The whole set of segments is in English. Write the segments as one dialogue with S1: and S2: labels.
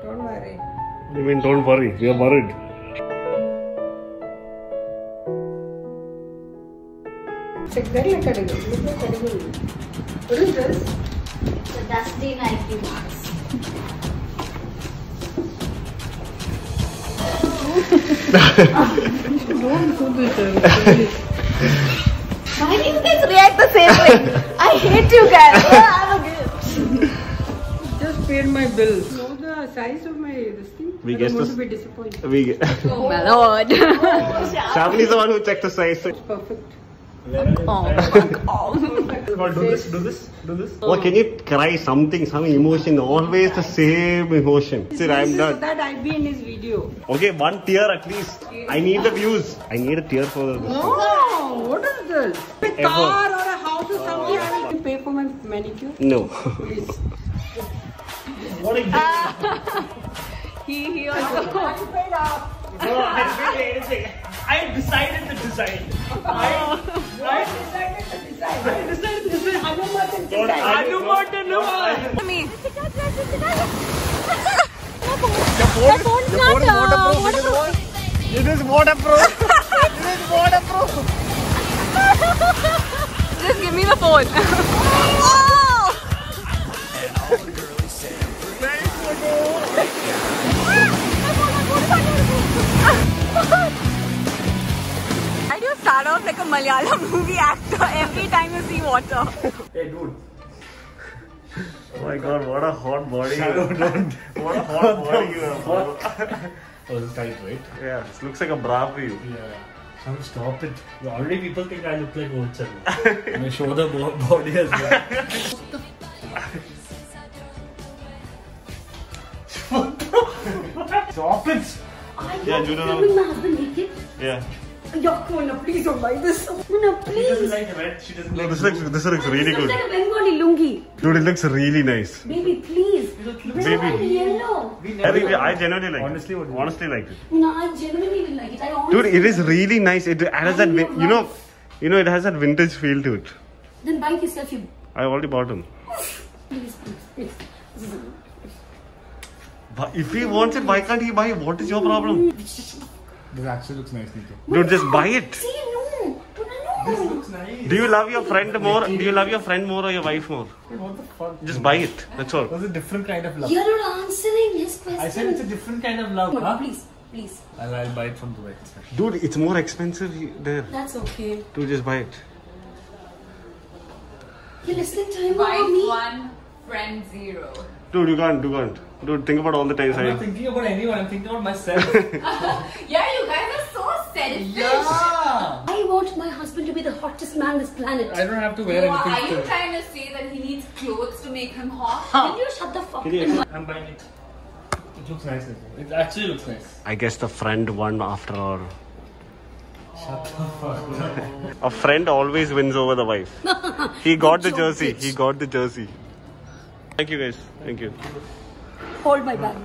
S1: Don't worry.
S2: You mean don't worry? We are worried.
S1: Check that like a look like a. What is this?
S3: The dusty Nike marks.
S1: Don't do this.
S3: Why do you guys react the same way? I hate you guys. I'm a gift.
S1: Just paid my bill. Know the size of my this thing?
S2: We
S1: I'm
S2: guessed
S1: going
S2: this.
S1: to be disappointed.
S3: Oh my lord.
S2: Shavni is the one who checked the size.
S1: It's perfect.
S2: Do this. Oh, can you cry something, some emotion? Always the same emotion. See, I'm
S1: So
S2: done.
S1: that I'll be in his video.
S2: Okay, one tear at least. I need the views. I need a tear for this.
S1: No, what is this? A car or a house or something. I will pay for my manicure.
S2: No.
S1: Please.
S2: What a gift.
S3: He also.
S4: No, I didn't say anything. I decided the design. I decided the design. Hanuman.
S3: Me.
S2: Your phone is waterproof. It is waterproof. It is waterproof.
S3: Just give me the phone. Why do you start off like a Malayalam movie actor every time you see water?
S4: Hey, dude.
S2: Oh my god, what a hot body. What a hot body you have.
S4: Oh, it's tight, right?
S2: Yeah, this looks like a bra for you.
S4: Yeah. Sham, stop it. Already people think I look like old Chandra. And I show the body as well. Stop it!
S2: Yeah, Juno.
S3: Filming my husband naked?
S2: Yeah.
S1: Yakuna, please don't buy this.
S3: No,
S4: She doesn't
S3: please.
S4: like red. She doesn't
S2: No,
S4: like
S2: this looks really
S3: Looks
S2: good.
S3: like a Bengali lungi.
S2: Dude, it looks really nice.
S3: Baby, please. Bring
S2: Baby.
S3: on yellow.
S2: I genuinely like
S4: Honestly,
S2: it.
S4: what do you
S2: Honestly like it.
S3: No, I genuinely didn't like it. I honestly.
S2: Dude, it is really nice. It has that, it has that vintage feel to it.
S3: Then buy it yourself, you.
S2: I already bought them.
S3: Please, please, please.
S2: But if he wants it, why can't he buy it? What is your problem?
S4: This actually looks nice, Nico.
S2: Dude, just buy it.
S3: See, no.
S4: This
S3: No.
S4: looks nice.
S2: Do you love your friend more? Do you love your friend more or your wife more?
S4: What the fuck?
S2: Just buy it. That's all.
S4: That's a different kind of love.
S3: You're not answering his question.
S4: I said it's a different kind of love.
S3: No,
S4: Huh?
S3: please, please.
S4: I'll buy it from Dubai.
S2: Dude, it's more expensive there.
S3: That's okay.
S2: Dude, just buy it.
S3: You're listening to him
S5: Wife
S3: about me?
S5: 1, friend 0.
S2: Dude, you can't. Dude, think about all the times
S4: I'm not thinking about anyone. I'm thinking about myself.
S5: Yeah, you guys are so selfish.
S4: Yeah.
S3: I want my husband to be the hottest man on this planet.
S4: I don't have to wear
S5: Are
S4: anything.
S5: you
S4: still.
S5: trying to say that he needs clothes to make him hot?
S3: Can you shut the fuck up?
S4: I'm buying it. It looks nice. Nico. It actually looks nice.
S2: I guess the friend won after all.
S4: Shut the fuck up.
S2: A friend always wins over the wife. He got the jersey. He got the jersey. Thank you guys. Thank you.
S3: Hold my bag.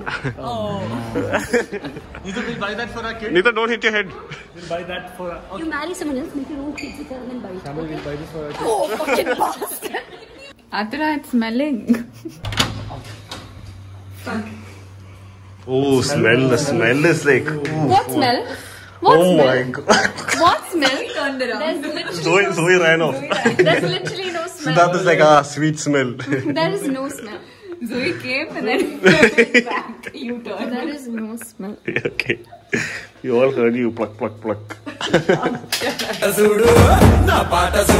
S4: Neither will buy that for our kid.
S2: Neither, don't hit your head.
S4: We'll buy that for our...
S3: You marry someone else, make your own kids with her and then buy it.
S4: We'll buy this for our kid.
S3: Oh, fucking bastard.
S5: Athra, it's smelling.
S2: Oh, smell. The smell is like...
S3: What smell? What
S2: Oh
S3: smell?
S2: my god.
S3: What smell?
S5: Turned around.
S3: There's literally,
S2: Zoe ran off.
S3: there's literally no
S2: So
S3: smell.
S2: that is like a sweet smell.
S3: There is no smell.
S5: Zoe came and then went back. You turned.
S3: There is no smell.
S2: Okay. You all heard you pluck, pluck, pluck.
S6: చూడు నా పాట